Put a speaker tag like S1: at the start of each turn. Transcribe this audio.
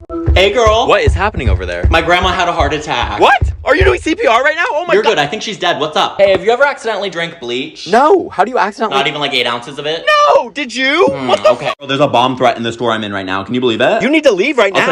S1: Hey girl.
S2: What is happening over there?
S1: My grandma had a heart attack.
S2: What? Are you doing CPR right now? Oh my
S1: You're
S2: god.
S1: good. I think she's dead. What's up? Hey, have you ever accidentally drank bleach?
S2: No. How do you accidentally?
S1: Not even like 8 ounces of it?
S2: No. Did you? What the?
S1: Okay. There's a bomb threat in the store I'm in right now. Can you believe it?
S2: You need to leave right now.